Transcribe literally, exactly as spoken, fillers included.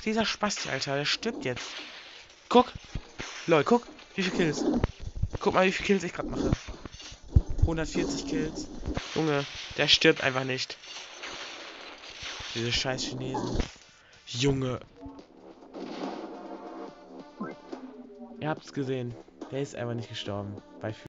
Dieser Spasti, Alter, der stirbt jetzt. Guck. Lol, guck. Wie viele Kills. Guck mal, wie viele Kills ich gerade mache. hundertvierzig Kills. Junge, der stirbt einfach nicht. Diese scheiß Chinesen. Junge. Ihr habt's gesehen. Der ist einfach nicht gestorben. Bei